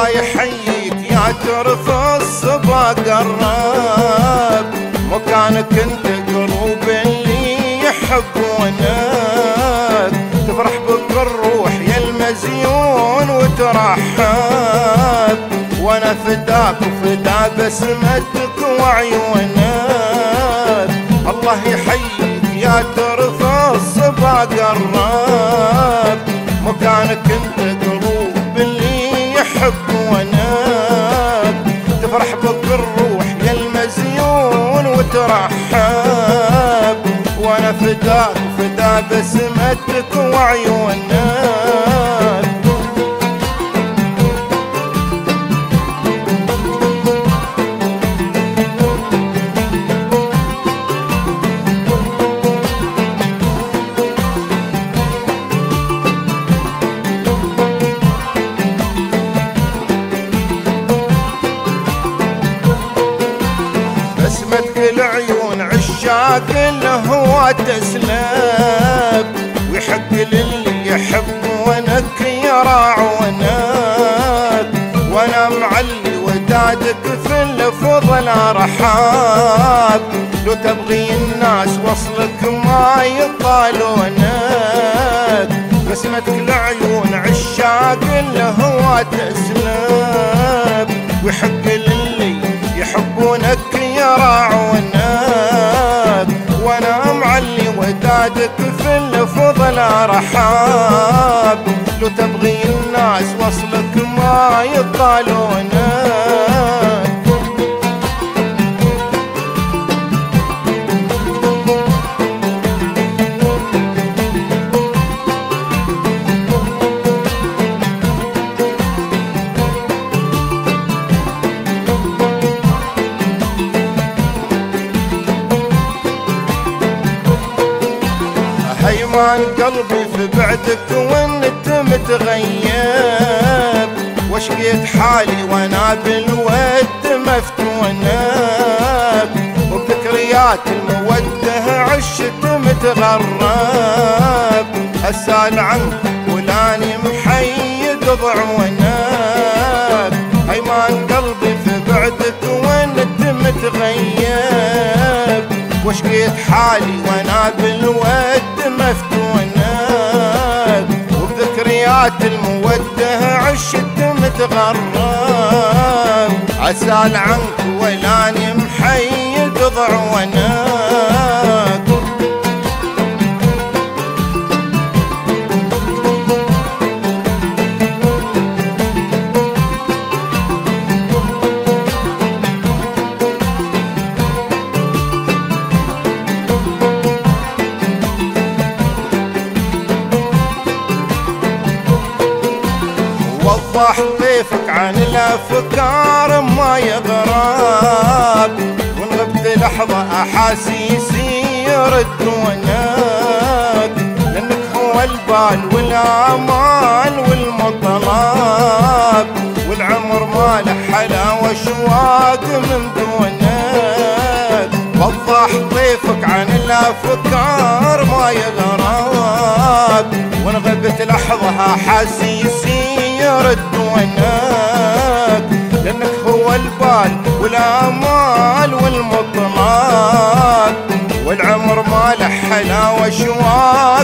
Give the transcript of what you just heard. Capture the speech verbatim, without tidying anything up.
الله يحييك يا ترف الصبا قرب، مكانك انت قلوب اللي يحبونك، تفرح بك الروح يا المزيون وترحب، وانا فداك وفدا بسمتك وعيونك. الله يحييك يا ترف الصبا قرب، مكانك انت قلوب اللي يحبونك، تفرح بك الروح يا المزيون وترحب، وانا فداك وفدا بسمتك وعيونك. بسمتك العيون عشاق الهوى تسلب، ويحق للي يحبونك يراعونك، وانا معلي ودادك في اللفظ الارحاب، لو تبغي الناس وصلك ما يطالونك. بسمتك العيون عشاق الهوى تسلب، ويحق للي يحبونك يراعونك، وانا معلي ودادك في اللفظ الارحاب، لو تبغي الناس وصلك ما يطالونك. هيمان قلبي في بعدك وانت متغيب، وشقيت حالي وانا بالود مفتونك، وبذكريات المودة عشت متغرب، اسال عنك ولاني محيد ضعونك. هيمان قلبي في بعدك وانت متغيب، وشقيت حالي وانا بالود مفتونك، وبذكريات المودة عشت متغرب، عسال عنك ولاني محيد ضعونك. وضح طيفك عن الافكار ما يغرب، وان غبت لحظة احاسيسي يردونك، لانك هو البال والامال والمطلب، والعمر ما له حلا واشواق من دونك. وضح طيفك عن الافكار ما يغرب، وان غبت لحظة احاسيسي يردونك، لانك هو البال والامال والمطلب، والعمر ما له حلا واشواق